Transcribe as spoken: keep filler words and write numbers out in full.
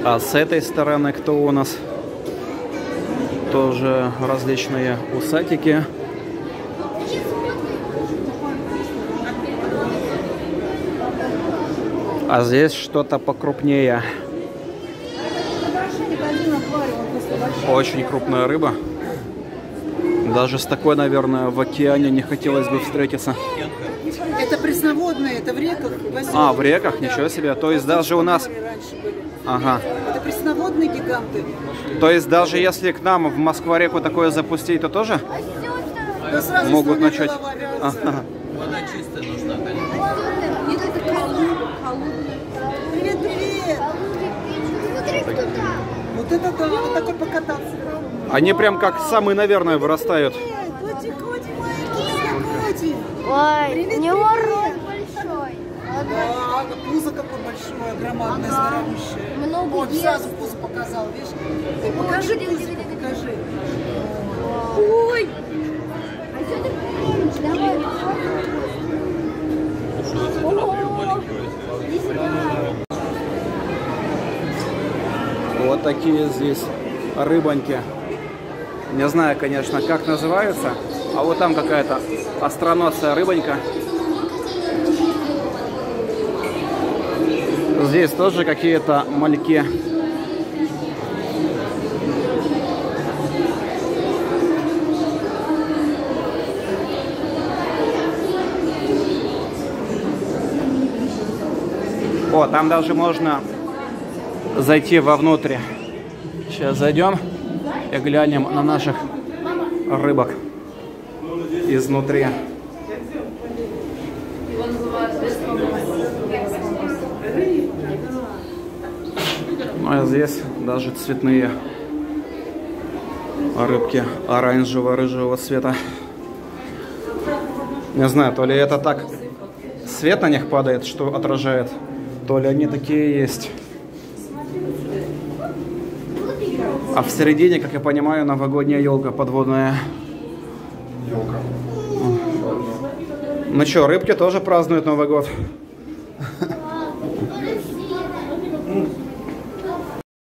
А с этой стороны кто у нас? Тоже различные усатики. А здесь что-то покрупнее. Очень крупная рыба. Даже с такой, наверное, в океане не хотелось бы встретиться. Это пресноводные, это в реках. В а, в реках? Ничего себе. То есть даже у нас... Ага. Это пресноводные гиганты. То есть даже если к нам в Москва-реку такое запустить, то тоже да сразу могут начать... Ага. Вода чистая нужна, конечно. Привет, привет! Вот это да, вот такой покататься. Они прям как самые, наверное, вырастают. Котик, котик, котик. Ой, у него рот большой. Да, пузо какое большое, громадное, здоровущее. Много Вот, ест. сразу пузо показал, видишь? Ты покажи пузо, покажи. Ой! А что ты приедешь? Давай. Иди сюда. Вот такие здесь рыбоньки. Не знаю, конечно, как называются. А вот там какая-то остроносая рыбонька. Здесь тоже какие-то мальки. О, там даже можно зайти вовнутрь. Сейчас зайдем и глянем на наших рыбок изнутри. Ну а здесь даже цветные рыбки оранжево-рыжего цвета. Не знаю, то ли это так свет на них падает, что отражает, то ли они такие есть. А в середине, как я понимаю, новогодняя елка подводная. Елка. Ну что, рыбки тоже празднуют Новый год.